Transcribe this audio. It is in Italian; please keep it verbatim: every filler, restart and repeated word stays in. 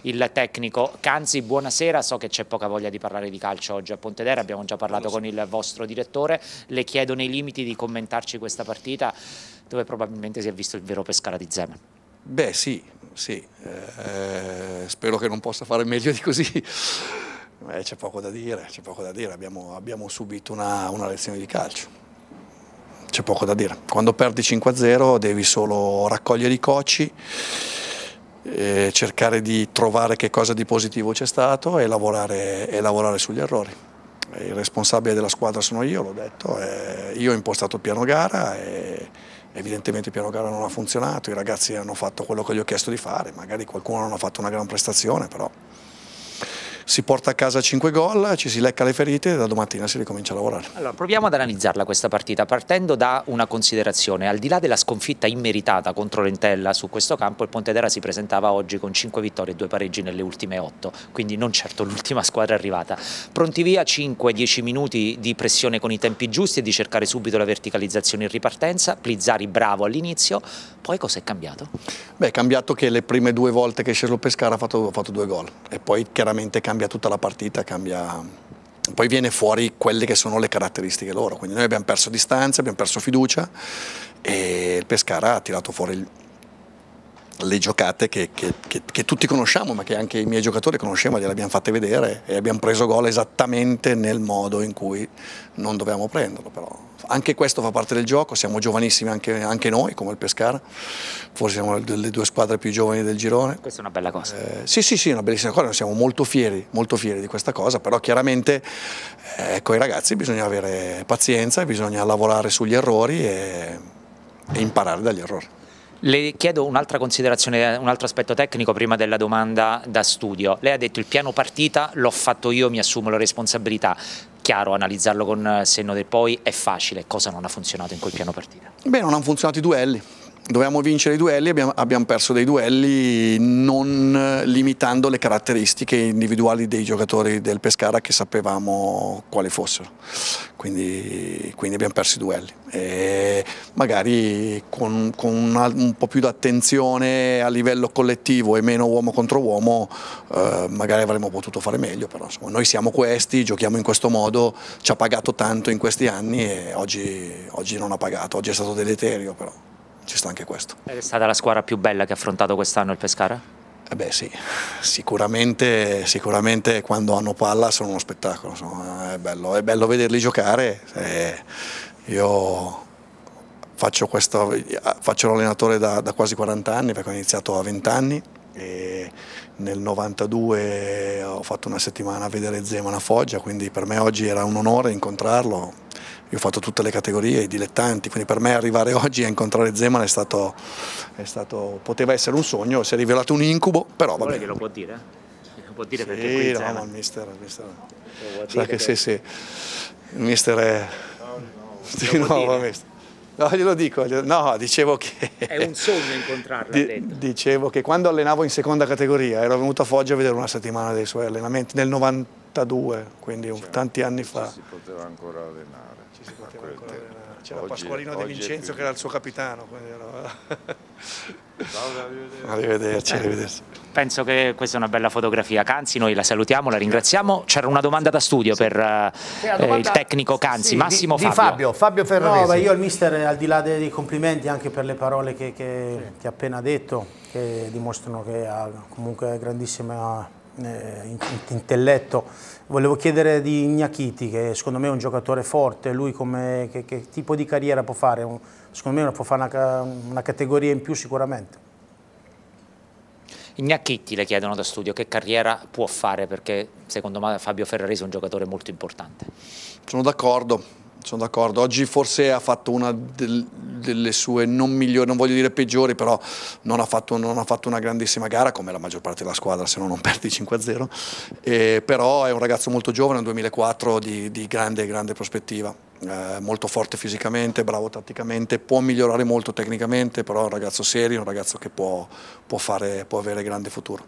il tecnico Canzi. Buonasera, so che c'è poca voglia di parlare di calcio oggi a Pontedera, abbiamo già parlato con il vostro direttore, le chiedo nei limiti di commentarci questa partita dove probabilmente si è visto il vero Pescara di Zeman. Beh sì, sì. Eh, spero che non possa fare meglio di così. Eh, c'è poco da dire, c'è poco da dire. Abbiamo, abbiamo subito una, una lezione di calcio. C'è poco da dire. Quando perdi cinque a zero devi solo raccogliere i cocci, eh, cercare di trovare che cosa di positivo c'è stato e lavorare, e lavorare sugli errori. Il responsabile della squadra sono io, l'ho detto, eh, io ho impostato il piano gara e evidentemente il piano gara non ha funzionato, i ragazzi hanno fatto quello che gli ho chiesto di fare, magari qualcuno non ha fatto una gran prestazione, però si porta a casa cinque gol, ci si lecca le ferite e da domattina si ricomincia a lavorare. Allora, proviamo ad analizzarla questa partita partendo da una considerazione. Al di là della sconfitta immeritata contro l'Entella su questo campo, il Pontedera si presentava oggi con cinque vittorie e due pareggi nelle ultime otto, quindi non certo l'ultima squadra arrivata. Pronti via, cinque dieci minuti di pressione con i tempi giusti e di cercare subito la verticalizzazione in ripartenza. Plizzari bravo all'inizio, poi cosa è cambiato? Beh, è cambiato che le prime due volte che è sceso il Pescara ha fatto, ha fatto due gol e poi chiaramente cambia tutta la partita, cambia, poi viene fuori quelle che sono le caratteristiche loro, quindi noi abbiamo perso distanza, abbiamo perso fiducia e il Pescara ha tirato fuori il, le giocate che, che, che, che tutti conosciamo, ma che anche i miei giocatori conoscevano, gliele abbiamo fatte vedere e abbiamo preso gol esattamente nel modo in cui non dovevamo prenderlo. Però anche questo fa parte del gioco, siamo giovanissimi anche, anche noi come il Pescara, forse siamo le due squadre più giovani del girone. Questa è una bella cosa. Eh, sì, sì, sì, è una bellissima cosa, noi siamo molto fieri, molto fieri di questa cosa, però chiaramente eh, con i ragazzi bisogna avere pazienza, bisogna lavorare sugli errori e, e imparare dagli errori. Le chiedo un'altra considerazione, un altro aspetto tecnico prima della domanda da studio. Lei ha detto il piano partita l'ho fatto io, mi assumo la responsabilità. Chiaro, analizzarlo con senno del poi è facile. Cosa non ha funzionato in quel piano partita? Beh, non hanno funzionato i duelli. Dovevamo vincere i duelli, abbiamo, abbiamo perso dei duelli non limitando le caratteristiche individuali dei giocatori del Pescara che sapevamo quali fossero, quindi, quindi abbiamo perso i duelli e magari con, con una, un po' più di attenzione a livello collettivo e meno uomo contro uomo eh, magari avremmo potuto fare meglio, però insomma, noi siamo questi, giochiamo in questo modo, ci ha pagato tanto in questi anni e oggi, oggi non ha pagato, oggi è stato deleterio però. Ci sta anche questo. È stata la squadra più bella che ha affrontato quest'anno il Pescara? Eh beh sì, sicuramente, sicuramente quando hanno palla sono uno spettacolo, insomma, è, bello, è bello vederli giocare. Eh, io faccio, questo, faccio l'allenatore da, da quasi quaranta anni perché ho iniziato a venti anni e nel novantadue ho fatto una settimana a vedere Zeman a Foggia, quindi per me oggi era un onore incontrarlo. Io ho fatto tutte le categorie, i dilettanti, quindi per me arrivare oggi a incontrare Zeman è stato, è stato, poteva essere un sogno, si è rivelato un incubo, però va bene. Che lo può dire? Lo può dire sì, perché qui no, Zeman... ma il mister, il mister sa che sì, sì, il mister è... Di nuovo, mister. No, glielo dico, no, dicevo che... È un sogno incontrarlo, di, dicevo che quando allenavo in seconda categoria ero venuto a Foggia a vedere una settimana dei suoi allenamenti, nel novantadue, quindi cioè, tanti anni fa. Ci si poteva ancora allenare. Ci si poteva ancora allenare. C'era Pasqualino De Vincenzo che era il suo capitano. Era... Arrivederci, arrivederci. Penso che questa è una bella fotografia. Canzi, noi la salutiamo, la ringraziamo. C'era una domanda da studio sì. per eh, domanda... il tecnico Canzi, sì, Massimo di, Fabio. Di Fabio, Fabio Ferraresi. No, beh, io al mister, al di là dei complimenti anche per le parole che, che, sì. che ha appena detto, che dimostrano che ha comunque grandissima eh, intelletto, volevo chiedere di Iñakiti, che secondo me è un giocatore forte, lui come, che, che tipo di carriera può fare? Un, secondo me può fare una, una categoria in più sicuramente. Iñakiti le chiedono da studio che carriera può fare, perché secondo me Fabio Ferraresi è un giocatore molto importante. Sono d'accordo. Sono d'accordo, oggi forse ha fatto una del, delle sue non migliori, non voglio dire peggiori, però non ha, fatto, non ha fatto una grandissima gara come la maggior parte della squadra, se no non perdi cinque a zero, e, però è un ragazzo molto giovane, un duemilaquattro di, di grande, grande prospettiva, eh, molto forte fisicamente, bravo tatticamente, può migliorare molto tecnicamente, però è un ragazzo serio, un ragazzo che può, può, fare, può avere grande futuro.